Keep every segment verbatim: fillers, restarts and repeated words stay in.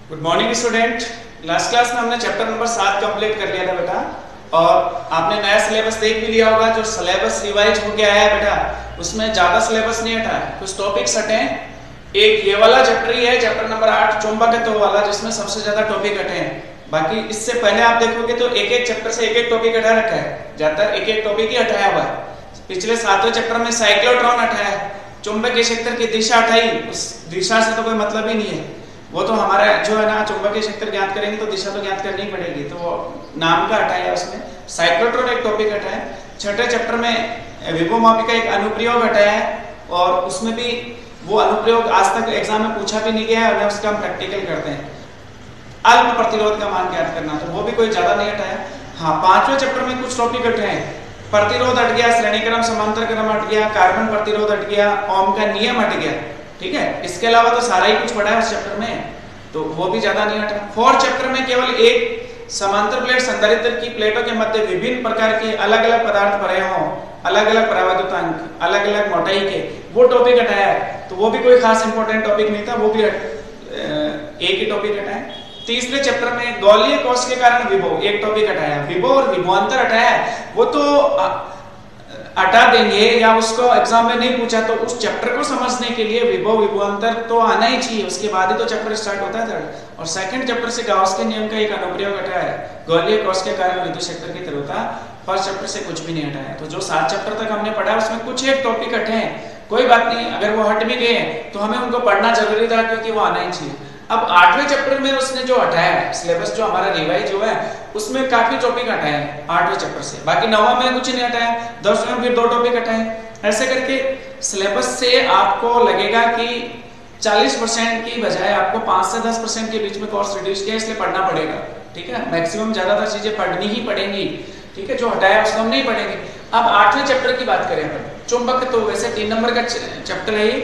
Good morning student. Last class में हमने chapter number सात कंप्लीट कर लिया था बेटा, और आपने नया सिलेबस देख भी लिया होगा। जो सिलेबस रिवाइज हो गया है बेटा, उसमें ज्यादा सिलेबस नहीं हटा है, कुछ टॉपिक्स हटे हैं। एक ये वाला चैप्टर ही है, चैप्टर नंबर आठ चुंबकत्व वाला, जिसमें सबसे ज्यादा टॉपिक हटे हैं। बाकी इससे पहले आप देखोगे तो एक एक चैप्टर से एक एक टॉपिक हटा रखा है, ज्यादातर एक एक टॉपिक ही हटाया हुआ है। पिछले सातवें चैप्टर में साइक्लोट्रॉन हटाया है, चुंबकीय क्षेत्र की दिशा हटाई, उस दिशा से तो कोई मतलब ही नहीं है। वो तो हमारा जो है ना, चुंबकीय क्षेत्र ज्ञात करेंगे तो दिशा तो ज्ञात करनी ही पड़ेगी, तो वो नाम का हटाया है। उसमें साइक्लोट्रॉन एक टॉपिक हटाया है। छठे चैप्टर में विभवमापी का एक अनुप्रयोग हटाया है, और उसमें भी वो अनुप्रयोग आज तक एग्जाम में पूछा भी नहीं गया है, और उसका हम प्रैक्टिकल करते हैं। अल्प प्रतिरोध का मान ज्ञात करना, तो वो भी कोई ज्यादा नहीं हटाया। हाँ, पांचवें चैप्टर में कुछ टॉपिक हटे हैं। प्रतिरोध हट गया, श्रेणी क्रम समांतर क्रम हट गया, कार्बन प्रतिरोध हट गया, ओम का नियम हट गया। ठीक है, इसके अलावा तो सारा ही कुछ पढ़ा है उस चैप्टर में, तो वो भी ज्यादा नहीं हटा। फोर्थ चैप्टर में केवल एक समांतर प्लेट संधारित्र की प्लेटों के मध्य विभिन्न प्रकार के अलग अलग पदार्थ पड़े हों, अलग अलग परावैद्युतांक, अलग अलग मोटाई के, वो टॉपिक हटाया है। तो वो भी कोई खास इंपॉर्टेंट टॉपिक नहीं था, वो भी एक ही टॉपिक हटाया है। तीसरे चैप्टर में गोलीय कोश के कारण विभव एक टॉपिक हटाया, विभव और विभवांतर हटाया है। वो तो हटा देंगे, या उसको एग्जाम में नहीं पूछा तो उस चैप्टर को समझने के लिए विभव विभवांतर तो आना ही चाहिए, उसके बाद ही तो चैप्टर स्टार्ट होता है थर्ड। और सेकंड चैप्टर से गाउस के नियम का एक अनुप्रयोग हटाया है, गोलीय कोश के कारण विद्युत क्षेत्र की तीव्रता। फर्स्ट चैप्टर से कुछ भी नहीं हटाया। तो जो सात चैप्टर तक हमने पढ़ा उसमें कुछ एक टॉपिक हटे हैं, कोई बात नहीं, अगर वो हट भी गए तो हमें उनको पढ़ना जरूरी था, क्योंकि वो आना ही चाहिए। अब आठवें चैप्टर में उसने जो हटाया है सिलेबस, जो हमारा रिवाइज हुआ है, उसमें काफी टॉपिक हटाए हैं आठवें चैप्टर से। बाकी नौवां में कुछ नहीं हटाया, दसवें में फिर दो टॉपिक हटाए। ऐसे करके सिलेबस से आपको लगेगा कि चालीस परसेंट की बजाय आपको पाँच से दस परसेंट के बीच में कोर्स रिड्यूस किया, इसलिए पढ़ना पड़ेगा। ठीक है, मैक्सिमम ज्यादातर चीजें पढ़नी ही पड़ेंगी। ठीक है, जो हटाया उसको हम नहीं पढ़ेंगे। अब आठवें चैप्टर की बात करें अपन, चुंबक, तो वैसे तीन नंबर का चैप्टर है,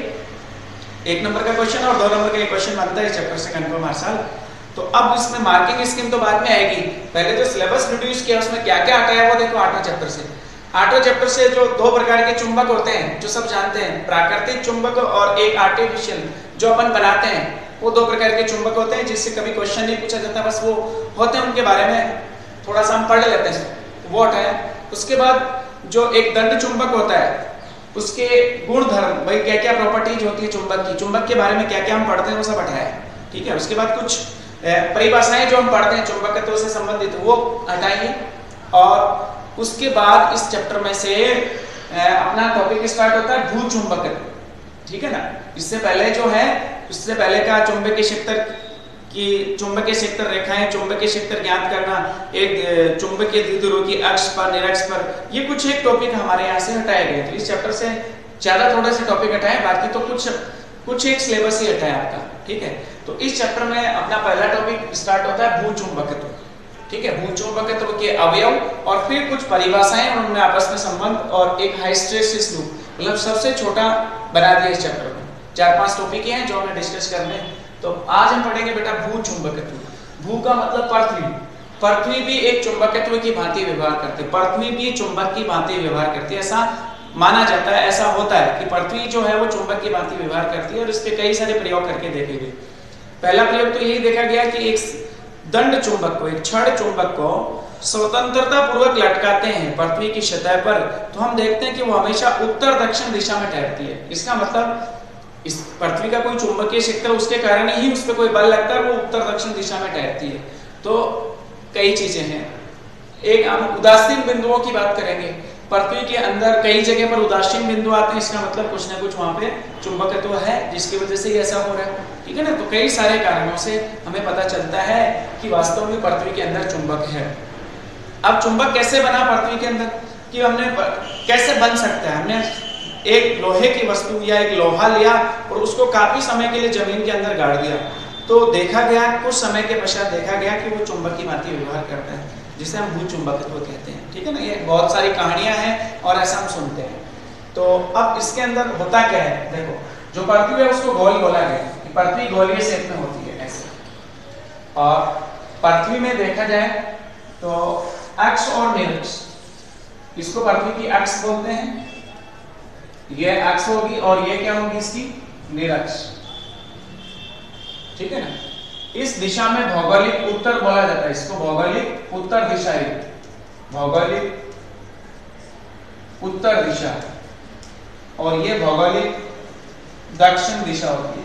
एक नंबर का क्वेश्चन और दो नंबर का क्वेश्चन बनता है चैप्टर से कंफर्म हर साल। तो अब इसमें मार्किंग स्कीम तो बाद में आएगी, पहले जो सिलेबस रिड्यूस किया उसमें क्या क्या हटाया वो देखो। आठवें चैप्टर से आठवें चैप्टर से जो दो प्रकार के चुंबक होते हैं, जो सब जानते हैं, प्राकृतिक चुंबक और एक आर्टिफिशियल जो अपन बनाते हैं, वो दो प्रकार के चुंबक होते हैं, जिससे कभी क्वेश्चन नहीं पूछा जाता, बस वो होते हैं, उनके बारे में थोड़ा सा हम पढ़ लेते हैं, वो हटाया। उसके बाद जो एक दंड चुंबक होता है, उसके गुण धर्म, भाई क्या क्या प्रॉपर्टीज होती है चुंबक की, चुंबक के बारे में क्या क्या हम पढ़ते हैं, वो सब हटाया है। ठीक है, उसके बाद कुछ परिभाषाएं जो हम पढ़ते हैं चुंबकत्व से संबंधित, वो हटाइए। और उसके बाद इस चैप्टर में से अपना टॉपिक स्टार्ट होता है भू चुंबकत्व। ठीक है ना, इससे पहले जो है, इससे पहले का चुंबकीय क्षेत्र की चुंबकीय क्षेत्र रेखाएं, चुंबकीय क्षेत्र ज्ञात करना, एक चुंबकीय द्विध्रुव की अक्ष पर, निरक्ष पर, ये कुछ एक टॉपिक हमारे यहाँ से हटाए गए। तो इस चैप्टर से ज्यादा थोड़े से टॉपिक हटाए, बाकी तो कुछ कुछ एक सिलेबस ही हटाया आपका। ठीक है, तो इस चैप्टर में अपना पहला टॉपिक स्टार्ट होता है भू चुंबकत्व। ठीक है, भू चुंबकत्व के अवयव और फिर कुछ परिभाषाएं और उनमें आपस में संबंध, और एक हाइस्टेरेसिस लूप, मतलब सबसे छोटा बना दिया इस चैप्टर को। चार पांच टॉपिक हैं जो हमें डिस्कस करने हैं। तो आज हम पढ़ेंगे बेटा भू चुंबकत्व। भू का मतलब पृथ्वी। पृथ्वी भी एक चुंबकत्व की भांति व्यवहार करती है, पृथ्वी भी चुंबक की भांति व्यवहार करती है, ऐसा माना जाता है, ऐसा होता है कि पृथ्वी जो है वो चुंबक की भांति व्यवहार करती है। और इस पे कई सारे प्रयोग करके देखे गए। पहला प्रयोग तो यही देखा गया कि एक दंड चुंबक को, एक छड़ चुंबक को स्वतंत्रता पूर्वक लटकाते हैं पृथ्वी की सतह पर, तो हम देखते हैं कि वो हमेशा उत्तर दक्षिण दिशा में ठहरती है। इसका मतलब इस पृथ्वी का कोई चुंबकीय क्षेत्र, उसके कारण ही उस पर कोई बल लगता है, वो उत्तर दक्षिण दिशा में ठहरती है। तो कई चीजें हैं। एक हम उदासीन बिंदुओं की बात करेंगे। पृथ्वी के अंदर कई जगह पर उदासीन बिंदु आते हैं, इसका मतलब कुछ ना कुछ वहां पे चुंबकत्व है, जिसकी वजह से ऐसा हो रहा है। ठीक है ना, तो कई सारे कारणों से हमें पता चलता है कि वास्तव में पृथ्वी के अंदर चुंबक है। अब चुंबक कैसे बना पृथ्वी के अंदर, कि हमने कैसे बन सकता है। हमने एक लोहे की वस्तु या एक लोहा लिया और उसको काफी समय के लिए जमीन के अंदर गाड़ दिया, तो देखा गया, कुछ समय के पश्चात देखा गया कि वो चुंबक की भांति व्यवहार करता है, जिसे हम भू चुंबकत्व कहते हैं। ठीक है ना, ये बहुत सारी कहानियां हैं और ऐसा हम सुनते हैं। तो अब इसके अंदर होता क्या है, देखो, जो पृथ्वी है उसको गोल बोला गया कि पृथ्वी गोलीय शेप में होती है ऐसे। और पृथ्वी में देखा जाए तो अक्ष और निरक्ष, इसको पृथ्वी की अक्ष बोलते हैं, ये अक्ष होगी और ये क्या होगी इसकी निरक्ष। ठीक है ना, इस दिशा में भौगोलिक उत्तर बोला जाता है, इसको भौगोलिक उत्तर दिशा, भौगोलिक उत्तर दिशा, और ये भौगोलिक दक्षिण दिशा होती है।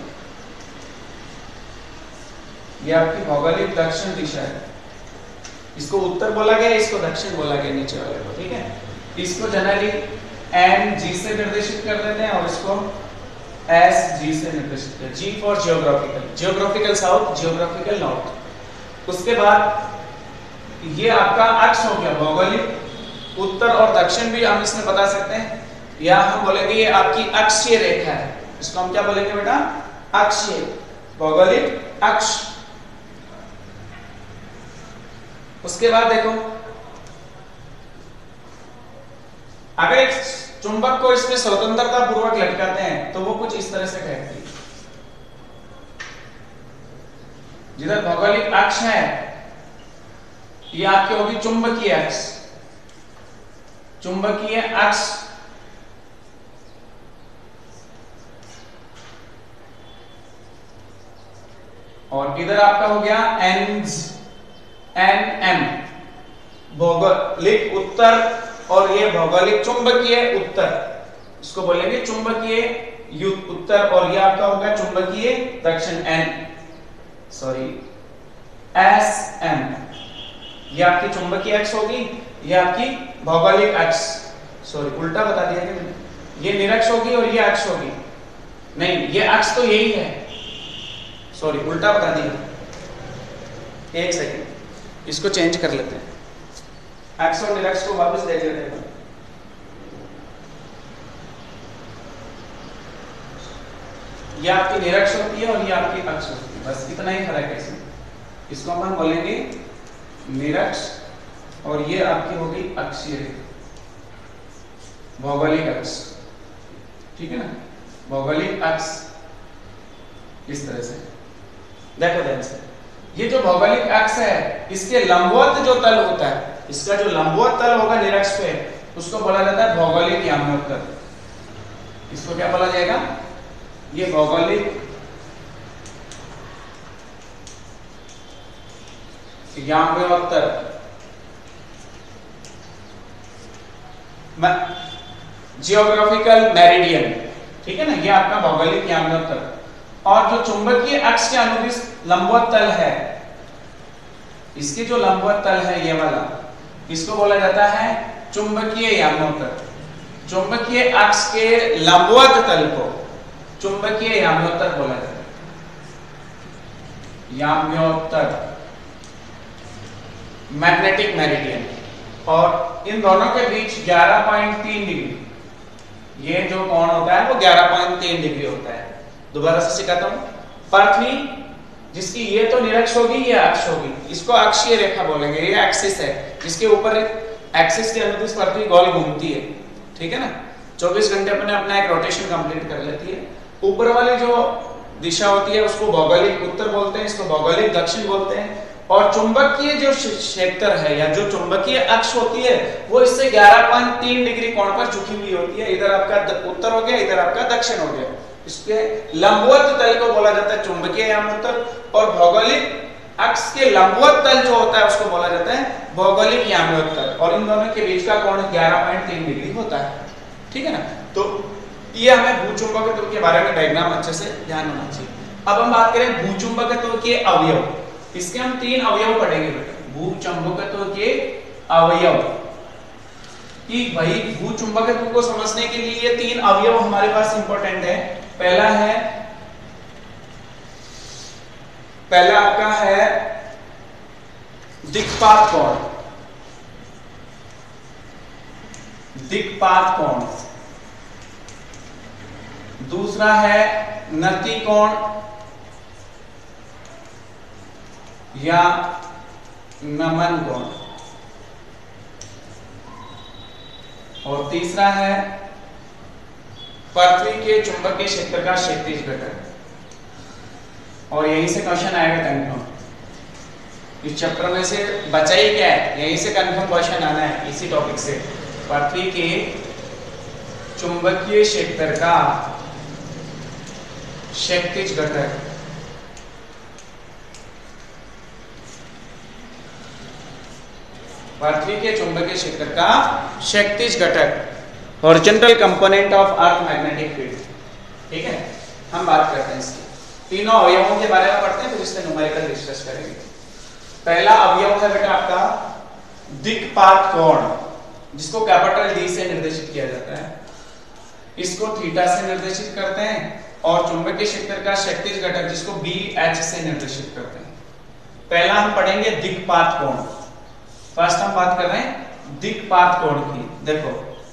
ये आपकी भौगोलिक दक्षिण दिशा है, इसको उत्तर बोला गया, इसको दक्षिण बोला गया नीचे वाले को, ठीक है। इसको जनरली एन जी से निर्देशित कर देते हैं और इसको एस जी से निर्देशित कर, G for geographical, geographical south, geographical north. उसके बाद ये आपका अक्ष हो गया, भौगोलिक उत्तर और दक्षिण भी हम इसमें बता सकते हैं, या हम बोलेंगे ये आपकी अक्षीय रेखा है, इसको हम क्या बोलेंगे बेटा, अक्षीय, भौगोलिक अक्ष। उसके बाद देखो, अगर एक चुंबक को इसमें स्वतंत्रता पूर्वक लटकाते हैं तो वो कुछ इस तरह से कहती है। जिधर भौगोलिक अक्ष है ये आपकी होगी चुंबकीय अक्ष, चुंबकीय अक्ष। और इधर आपका हो गया एन एन एम, भौगोलिक उत्तर, और ये भौगोलिक चुंबकीय उत्तर, इसको बोलेंगे चुंबकीय उत्तर, और ये आपका होगा चुंबकीय दक्षिण, एन सॉरी एस एम। ये आपकी चुंबकीय अक्ष होगी, ये आपकी भौगोलिक अक्ष, सॉरी उल्टा बता दिया क्या, ये निरक्ष होगी और ये अक्ष होगी, नहीं ये अक्ष तो यही है, सॉरी उल्टा बता दिया। एक सेकेंड, इसको चेंज कर लेते हैं, अक्ष और निरक्ष को वापस देख लेते हैं। ये आपकी निरक्ष होती है और ये आपकी अक्ष होती है, बस इतना ही फर्क है इसमें। इसको हम बोलेंगे निरक्ष और ये आपकी होगी अक्षीय भौगोलिक अक्ष, ठीक है ना, भौगोलिक अक्ष इस तरह से। देखो ध्यान से, ये जो भौगोलिक अक्ष है इसके लंबवत जो तल होता है, इसका जो लंबवत तल होगा निरक्ष पे, उसको बोला जाता है भौगोलिक याम्योत्तर। इसको क्या बोला जाएगा, ये भौगोलिक याम्योत्तर, जियोग्राफिकल मेरिडियन, ठीक है ना, ये आपका भौगोलिक याम्योत्तर। और जो चुंबकीय अक्ष के अनुदिश लंबवत तल है, इसके जो लंबवत तल है ये वाला, इसको बोला जाता है चुंबकीय याम्योत्तर। चुंबकीय अक्ष के लंबवत तल को चुंबकीय याम्योत्तर बोला जाता है, याम्योत्तर, मैग्नेटिक मेरिडियन। और इन दोनों के बीच ग्यारह पॉइंट तीन डिग्री, ये जो कोण होता है वो ग्यारह पॉइंट तीन डिग्री होता है। दोबारा से सिखाता हूं, पृथ्वी जिसकी ये तो निरक्ष होगी, ये अक्ष होगी, इसको अक्षीय रेखा बोलेंगे, ये एक्सिस है, जिसके ऊपर एक्सिस के अनुदिश पृथ्वी गोल घूमती है, ठीक है ना, चौबीस घंटे अपने अपना एक रोटेशन कंप्लीट कर लेती है। ऊपर वाली जो दिशा होती है उसको भौगोलिक उत्तर बोलते हैं, इसको भौगोलिक दक्षिण बोलते हैं। और चुंबकीय जो क्षेत्र है या जो चुंबकीय अक्ष होती है वो इससे ग्यारह पॉइंट तीन डिग्री कोण पर झुकी हुई होती है। इधर आपका उत्तर हो गया, इधर आपका दक्षिण हो गया। इसके लंबवत तल को बोला जाता है चुंबकीय याम्योत्तर, और भौगोलिक अक्ष के लंबवत तल जो होता है उसको बोला जाता है भौगोलिक याम्योत्तर। और इन दोनों के बीच का कोण ग्यारह पॉइंट तीन डिग्री होता है, ठीक है ना। तो ये हमें भूचुंबकत्व के बारे में डायग्राम अच्छे से ध्यान होना चाहिए। अब हम बात करें भूचुंबकत्व के अवयव, इसके हम तीन अवयव पढ़ेंगे बेटा, भूचुंबकत्व के अवयव। कि भाई भूचुंबकत्व को समझने के लिए ये तीन अवयव हमारे पास इंपॉर्टेंट है। पहला है, पहला आपका है दिक्पात कोण, दिक्पात कोण। दूसरा है नति कोण या नमन कोण, और तीसरा है पृथ्वी के चुंबकीय क्षेत्र का क्षैतिज घटक। और यहीं से क्वेश्चन आएगा कंफर्म, इस चैप्टर में से बचा ही क्या है, यहीं से कंफर्म क्वेश्चन आना है इसी टॉपिक से। पृथ्वी के चुंबकीय क्षेत्र का क्षैतिज घटक पृथ्वी के चुंबकीय क्षेत्र का क्षैतिज घटक, horizontal component of earth magnetic field. ठीक है, हम बात करते हैं इसकी तीनों अवयवों के बारे में पढ़ते हैं, फिर इसमें न्यूमेरिकल डिस्कस करेंगे। पहला अवयव है बेटा आपका दिक्पात कोण, जिसको कैपिटल डी से निर्देशित किया जाता है, इसको थीटा से निर्देशित करते हैं, और चुंबकीय क्षेत्र का क्षैतिज घटक जिसको बी एच से निर्देशित करते हैं। पहला हम पढ़ेंगे दिक्पात कोण। फर्स्ट हम बात कर रहे हैं दिक्पात कोण की। देखो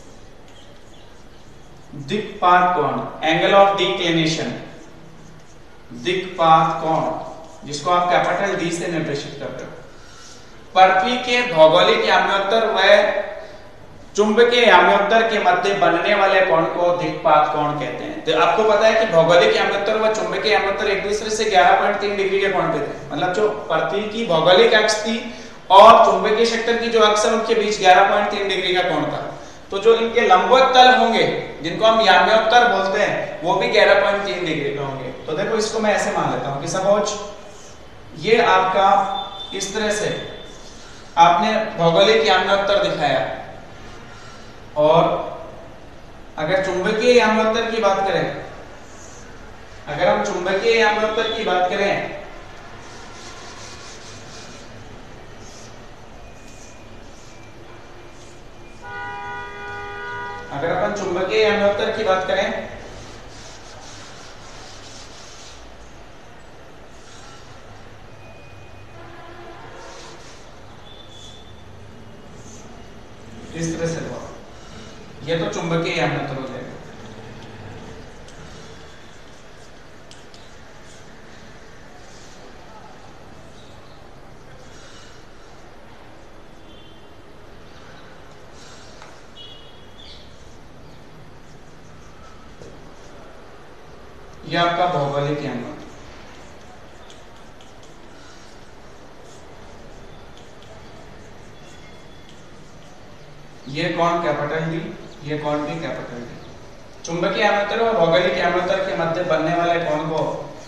दिक्पात कोण, एंगल ऑफ डिक्लिनेशन, दिक्पात कोण जिसको आप कैपिटल डी से निर्देशित करते हो। पृथ्वी के भौगोलिक याम्योत्तर व चुंबकीय याम्योत्तर के मध्य बनने वाले कोण को दिक्पात कोण कहते हैं। तो आपको पता है कि भौगोलिक याम्योत्तर व चुंबकीय याम्योत्तर एक दूसरे से ग्यारह पॉइंट तीन डिग्री के कोण पे थे। मतलब जो पृथ्वी की भौगोलिक अक्ष थी और चुंबकीय क्षेत्र की जो अक्ष है उनके बीच ग्यारह पॉइंट तीन डिग्री का कोण था। तो जो इनके लंबवत तल होंगे जिनको हम याम्योत्तर बोलते हैं वो भी ग्यारह पॉइंट तीन डिग्री का होंगे। तो देखो इसको मैं ऐसे मान लेता हूं कि सपोज ये आपका इस तरह से आपने भौगोलिक याम्योत्तर दिखाया, और अगर चुंबकीय याम्योत्तर की बात करें, अगर हम चुंबकीय याम्योत्तर की बात करें अगर अपन चुंबकीय याम्योत्तर की बात करें इस तरह से, ये तो चुंबकीय याम्योत्तर हो जाएगा। ये आपका भौगोलिक याम्योत्तर। ये कोण कैपिटल डी, ये कोण भी कैपिटल डी। चुंबकीय याम्योत्तर और भौगोलिक याम्योत्तर के मध्य बनने वाले कोण को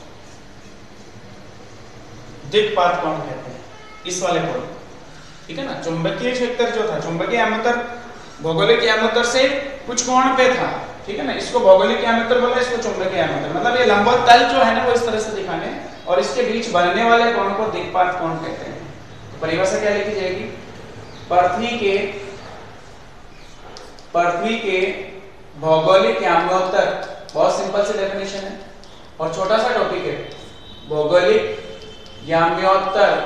दिक्पात कोण कहते हैं, इस वाले कोण। ठीक है ना, चुंबकीय क्षेत्र जो था, चुंबकीय याम्योत्तर भौगोलिक याम्योत्तर से कुछ कोण पे था। ठीक है ना, इसको भौगोलिक याम्योत्तर बोला, इसको चुंबकीय याम्योत्तर। मतलब ये लंबवत तल जो है ना वो इस तरह से दिखाने, और इसके बीच बनने वाले कोण को दिक्पात कोण कहते हैं। तो परिभाषा क्या लिखी जाएगी? पृथ्वी के पृथ्वी के भौगोलिक याम्योत्तर, बहुत सिंपल सी डेफिनेशन है और छोटा सा टॉपिक है। भौगोलिक याम्योत्तर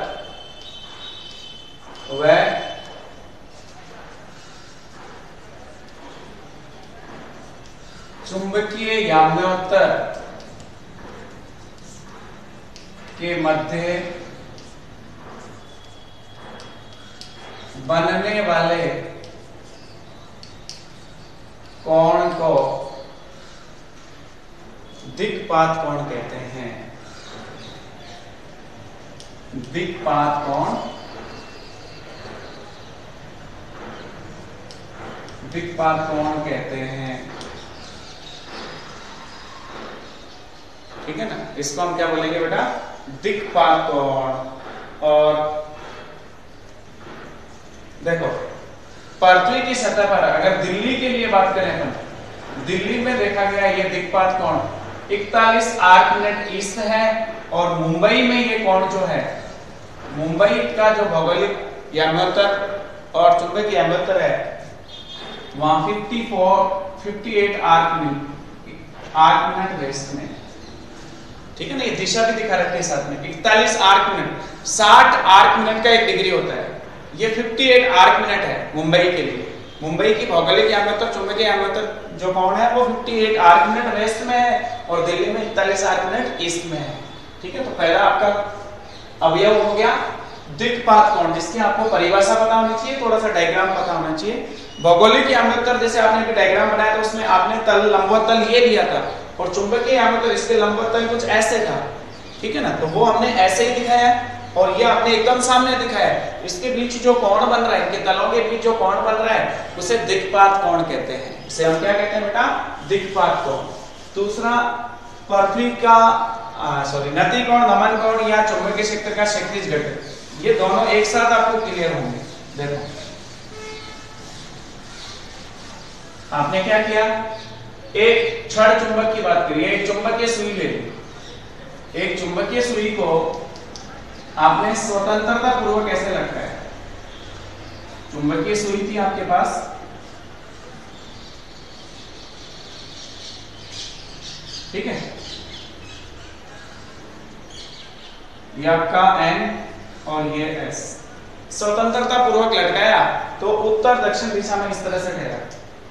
व चुंबकीय याम्योत्तर के मध्य बनने वाले कोण को दिक्पात कोण कहते हैं। दिक्पात कोण, दिक्पात कोण कहते हैं। ठीक है ना, इसको हम क्या बोलेंगे बेटा? दिक्पात कोण। और देखो पृथ्वी की सतह पर अगर दिल्ली के लिए बात करें अपन, दिल्ली में देखा गया ये दिक्पात कोण इकतालीस आठ मिनट ईस्ट है, और मुंबई में ये कोण जो है, मुंबई का जो भौगोलिक याम्योत्तर और चुंबकीय याम्योत्तर है वहां चौवन, अट्ठावन arc minute arc minute west में। ठीक है ना, ये दिशा भी दिखा रखी है साथ में। इकतालीस आर्क मिनट, साठ आर्क मिनट का एक डिग्री होता है, ये अट्ठावन आर्क मिनट है मुंबई के लिए। मुंबई की भौगोलिक याम्योत्तर चुंबकीय याम्योत्तर जो कोण है वो अट्ठावन आर्क मिनट वेस्ट में है, और दिल्ली में इकतालीस आर्क मिनट ईस्ट में है। ठीक है, तो पहला आपका अवयव हो गया दिक्पात कोण, जिसकी आपको परिभाषा पता होनी चाहिए, थोड़ा सा डायग्राम पता होना चाहिए। भौगोलिक याम्योत्तर जैसे आपने एक डायग्राम बनाया था, उसमें आपने तल लंबवत तल ये लिया था, और चुंबकीय याम्योत्तर इसके लंबवत तल कुछ ऐसे था। ठीक है ना, तो वो हमने ऐसे ही दिखाया, और ये आपने एकदम सामने दिखाया। इसके बीच जो कोण बन रहा है, इनके तलों के बीच जो कोण बन रहा है उसे दिक्पात कोण कहते हैं। इसे हम क्या कहते हैं बेटा? दिक्पात कोण। दूसरा पृथ्वी का सॉरी नति कोण, नमन कोण या चुंबकीय क्षेत्र का क्षैतिज घटक, ये दोनों एक साथ आपको क्लियर होंगे। देखो आपने क्या किया, एक छड़ चुंबक की बात करिए, एक चुंबकीय सुई ले ली, एक चुंबकीय सुई को आपने स्वतंत्रता पूर्वक कैसे लटकाया, चुंबकीय सुई थी आपके पास, ठीक है, ये आपका N और ये S, स्वतंत्रता पूर्वक लटकाया तो उत्तर दक्षिण दिशा में इस तरह से ठहरा,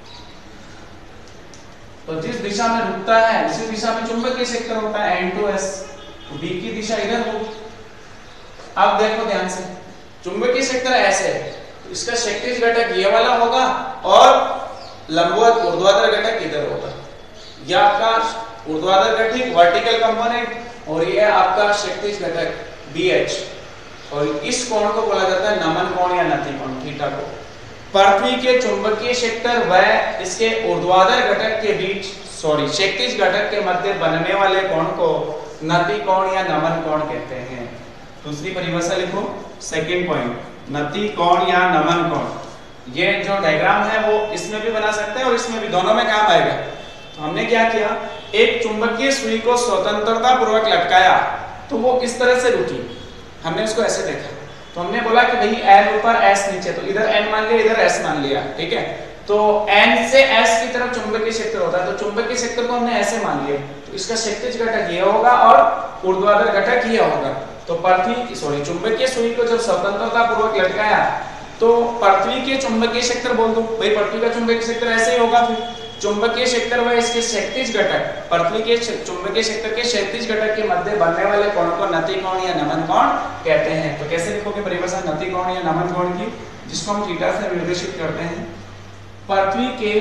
तो जिस दिशा में रुकता है उसी दिशा में चुंबकीय क्षेत्र होता है N टू S, तो B की दिशा इधर होगी। अब देखो ध्यान से, चुंबकीय क्षेत्र ऐसे है तो इसका क्षैतिज घटक ये वाला होगा और लंबवत ऊर्ध्वाधर घटक इधर होगा, यह आपका ऊर्ध्वाधर घटक वर्टिकल कंपोनेंट और ये आपका क्षैतिज घटक B H, और इस कोण को बोला जाता है नमन कोण या नति कोण, थीटा को। पृथ्वी के चुंबकीय क्षेत्र व इसके ऊर्ध्वाधर घटक के बीच सॉरी क्षैतिज घटक के मध्य बनने वाले कोण को नति कोण या नमन कोण कहते हैं। दूसरी परिभाषा लिखो, सेकंड पॉइंट, नति कोण या नमन कोण। ये जो डायग्राम है वो इसमें भी बना सकते हैं और इसमें भी, दोनों में काम आएगा। तो हमने क्या किया, एक चुंबकीय सुई को स्वतंत्रता पूर्वक लटकाया तो वो किस तरह से रुकी, हमने उसको ऐसे देखा, तो हमने बोला कि भाई N ऊपर S नीचे, तो इधर N मान लिया इधर S मान लिया, ठीक है, तो N से S की तरफ चुंबकीय क्षेत्र होता है, तो चुंबकीय क्षेत्र को हमने ऐसे मान लिया, तो इसका क्षैतिज घटक ये होगा और ऊर्ध्वाधर घटक ये होगा। तो पृथ्वी सॉरी चुंबकीय सुई को जब स्वतंत्रता पूर्वक लटकाया तो पृथ्वी के चुंबकीय क्षेत्र बोल दो, भाई पृथ्वी का चुंबकीय क्षेत्र ऐसे ही होगा, फिर चुंबकीय क्षेत्र व इसके क्षैतिज घटक, पृथ्वी के चुंबकीय क्षेत्र के क्षैतिज घटक के मध्य बनने वाले कोण को नति कोण या नमन कोण कहते हैं। तो कैसे लिखोगे परिभाषा नति कोण या नमन कोण की, जिसको हम थीटा से निर्देशित करते हैं। पृथ्वी के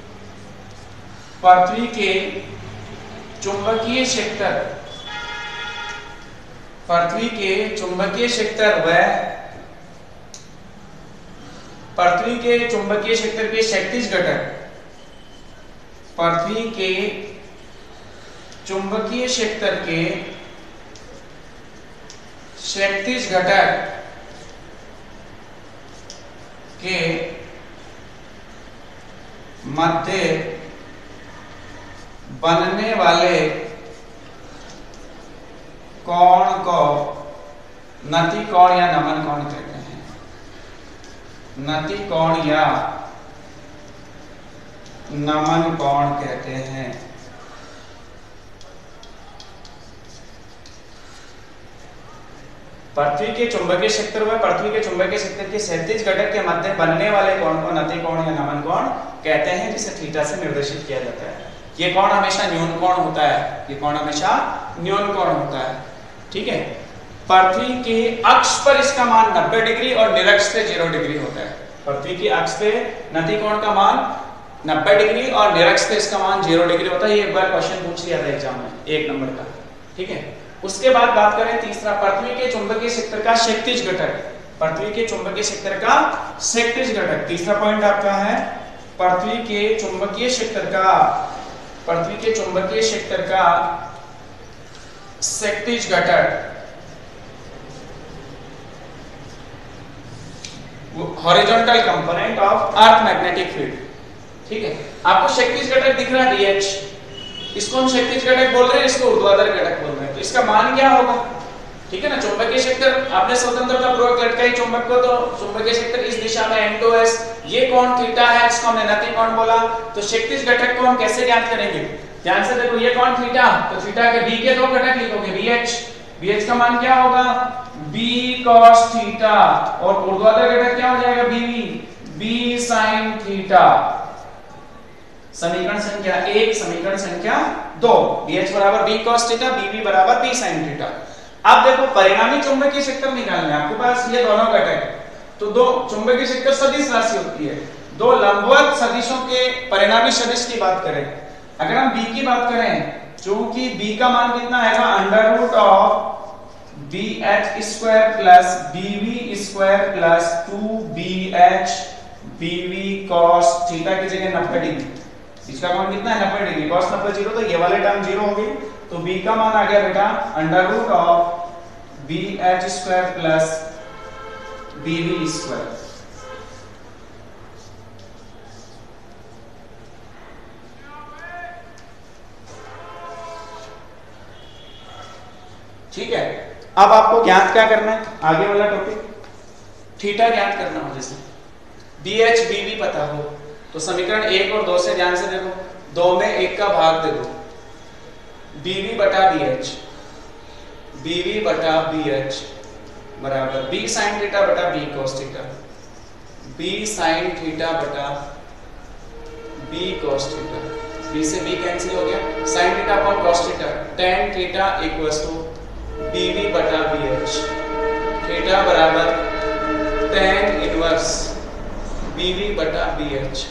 पृथ्वी के चुंबकीय क्षेत्र पृथ्वी के चुंबकीय क्षेत्र व पृथ्वी के चुंबकीय क्षेत्र के क्षैतिज घटक, पृथ्वी के चुंबकीय क्षेत्र के क्षैतिज घटक के मध्य बनने वाले कोण को नति कोण या नमन कोण कहते हैं। नति कोण या नमन कोण कहते हैं। पृथ्वी के चुंबकीय क्षेत्र में पृथ्वी के चुंबकीय क्षेत्र के क्षैतिज घटक के मध्य बनने वाले कोण को नति कोण या नमन कोण कहते हैं, जिसे थीटा से निर्देशित किया जाता है। ये कोण हमेशा न्यून कोण होता है, ये कोण हमेशा न्यून कोण होता है, ठीक है। पृथ्वी के अक्ष पर इसका मान नब्बे डिग्री और निरक्ष पे जीरो डिग्री होता है। पृथ्वी की अक्ष पे नति कोण का मान नब्बे डिग्री और निरक्ष पे इसका मान जीरो डिग्री होता है। ये एक बार क्वेश्चन पूछ लिया था एग्जाम में, एक नंबर का, ठीक है। उसके बाद बात करें तीसरा, पृथ्वी के चुंबकीय क्षेत्र का क्षैतिज घटक, पृथ्वी के चुंबकीय क्षेत्र का क्षैतिज घटक, तीसरा पॉइंट आपका है पृथ्वी के चुंबकीय क्षेत्र का पृथ्वी के चुंबकीय क्षेत्र का क्षैतिज घटक horizontal component of earth magnetic field, ठीक है। आपको क्षैतिज घटक दिख रहा है डी एच, इसको हम क्षैतिज घटक बोल रहे हैं, इसको ऊर्ध्वाधर घटक बोल रहे हैं, तो इसका मान क्या होगा, ठीक है ना। चुंबकीय क्षेत्र आपने स्वतंत्रता पूर्वक लटकाई चुंबक को, तो चुंबकीय क्षेत्र इस दिशा में एन टू एस, ये कोण थीटा है, इसको हमने नति कोण बोला। तो क्षैतिज घटक को हम कैसे ज्ञात करेंगे, ध्यान से देखो, ये कोण थीटा, तो थीटा के बी के दो घटक लिखोगे, बी एच, बी एच का मान क्या होगा, b cos थीटा, और ऊर्ध्वाधर घटक क्या हो जाएगा, bv, b sin थीटा। समीकरण संख्या एक, समीकरण संख्या दो, bh बराबर b cos थीटा, bv बराबर b sin थीटा। अब देखो परिणामी चुंबकीय क्षेत्र निकालना है आपके पास, ये दोनों घटक, तो दो चुंबकीय क्षेत्र सदिश राशि होती है, दो लंबवत सदिशों के परिणामी सदिश की बात करें, अगर हम b की बात करें, चूंकि b का मान कितना आएगा, under root of B H square plus BV square plus two B H BV cos theta की जगह नब्बे डिग्री, इसका मान कितना है, नब्बे डिग्री, cos नब्बे जीरो, तो ये वाले टर्म जीरो हो गई, तो b का मान आ गया बेटा under root of B H square plus BV square. ठीक है, अब आपको ज्ञात क्या करना है, आगे वाला टॉपिक थीटा ज्ञात करना हो। जैसे बी एच बी बी पता हो तो समीकरण एक और दो से ध्यान से देखो, दो में एक का भाग दे दो, बी वी बटा बी एच, बी वी बटा बी एच बराबर बी साइन थीटा बटा B cos theta, B sine theta बटा बी कॉस थीटा, बी से बी कैंसिल हो गया, sine theta upon cos theta, tan theta equals to B V बटा B H, theta बराबर tan inverse B V बटा B H,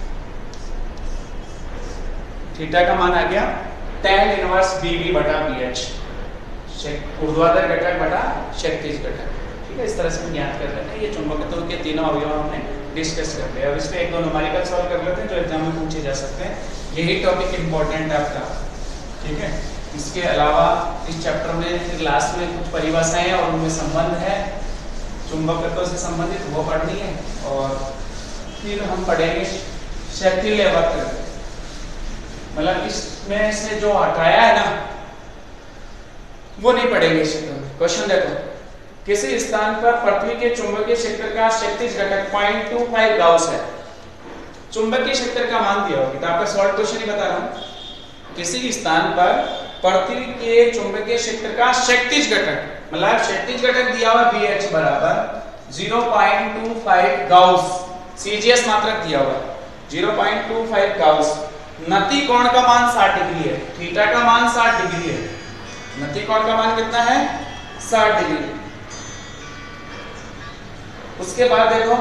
theta का मान आ गया tan इनवर्स बी वी बटा बी एच, ऊर्ध्वाधर घटक बटा क्षैतिज घटक। ठीक है, इस तरह से हम ज्ञात कर लेते हैं। ये चुंबकत्व के तीनों अवयव हमने डिस्कस कर लिया। अब इस पे एक दो न्यूमेरिकल सॉल्व कर लेते हैं जो एग्जाम में पूछे जा सकते हैं। यही टॉपिक इंपॉर्टेंट है आपका, ठीक है। इसके अलावा इस चैप्टर में फिर लास्ट में कुछ परिभाषाएं और उनमें संबंध है चुंबकत्व से संबंधित, वो पढ़नी है। और फिर हम पढ़ेंगे क्षैतिज वक्र, मतलब इसमें से जो हटाया है ना वो नहीं पढ़ेंगे इस क्षेत्र में। क्वेश्चन देखो, किसी स्थान पर पृथ्वी के चुंबकीय क्षेत्र का क्षैतिज घटक पॉइंट टू फाइव गाउस है। चुंबकीय क्षेत्र का मान दिया होगा, तो आपका शॉर्ट क्वेश्चन ही बता रहा हूं। किसी स्थान पर पृथ्वी के चुंबकीय क्षेत्र का क्षैतिज घटक, मतलब क्षैतिज घटक दिया हुआ बी एच बराबर zero point two five gauss, CGS मात्रक दिया हुआ zero point two five gauss. नति कोण का मान साठ डिग्री है, थीटा का मान साठ डिग्री है। नति कोण का मान कितना है? साठ डिग्री। उसके बाद देखो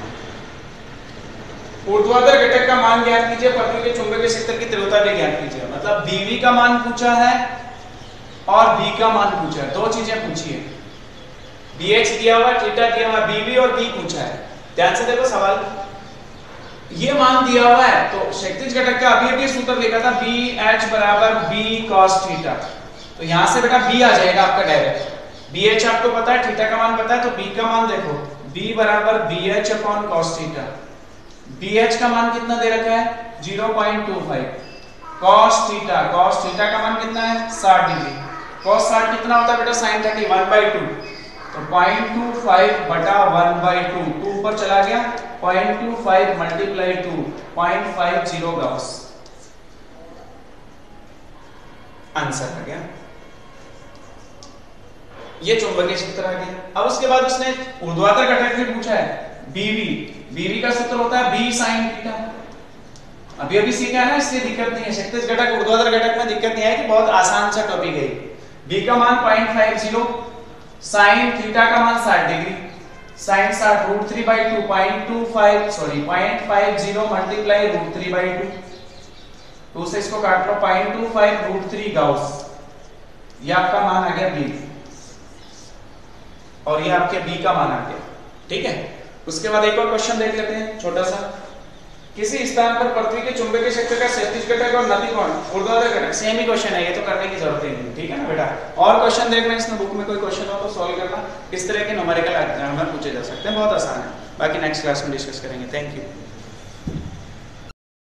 ऊर्ध्वाधर घटक का मान ज्ञात कीजिए, पृथ्वी के चुंबकीय क्षेत्र की तीव्रता भी ज्ञात कीजिए। मतलब बीवी का मान पूछा है और बी का मान पूछा है, दो चीजें पूछी है। बीएच दिया हुआ, थीटा दिया हुआ, बीवी और बी पूछा है। ध्यान से देखो सवाल, ये मान दिया हुआ है तो क्षैतिज घटक का अभी अभी सूत्र लिखा था बी एच बराबर बी कॉस थीटा, तो यहां से बेटा बी आ जाएगा आपका डायरेक्ट। बी एच आपको पता है, थीटा का मान पता है, तो बी का मान देखो b बराबर B H upon cos theta. B H का मान कितना दे रखा है? Zero point two five. Cos theta, cos theta का मान कितना है? साठ डिग्री। कॉस साठ कितना होता है बेटा? Sine thirty, one by two. तो पॉइंट टू फाइव बटा वन बाई टू, टू ऊपर चला गया, point two five multiply two, point five zero gauss. Answer आ गया। ये चुंबकीय क्षेत्र आ गया। अब उसके बाद उसने ऊर्ध्वाधर घटक भी पूछा है, बीवी। बीवी का सूत्र होता है बी साइन थीटा। अभी अभी सीखा है ना, इसलिए दिक्कत नहीं है। क्षैतिज घटक ऊर्ध्वाधर घटक में दिक्कत नहीं है कि बहुत आसान सा टॉपिक है। बी का मान point five zero, sine theta का मान साठ डिग्री, साइन साठ root three by two, point two five sorry point five zero multiply root three by two, तो उसे इसको काट लो, point two five root three gauss. ये आपका मान आ गया बी और ये आपके बी का मान आ गया। ठीक है, उसके बाद एक और क्वेश्चन देख लेते हैं छोटा सा। किसी स्थान पर पृथ्वी के चुंबकीय क्षेत्र का क्षैतिज घटक और नति कोण ऊर्ध्वाधर घटक, सेम ही क्वेश्चन है, ये तो करने की जरूरत ही नहीं। ठीक है ना बेटा, और क्वेश्चन देखना, इसमें बुक में कोई क्वेश्चन हो तो सॉल्व करना। इस तरह के न्यूमेरिकल एग्जाम में पूछे जा सकते हैं, बहुत आसान है। बाकी नेक्स्ट क्लास में डिस्कस करेंगे। Thank you.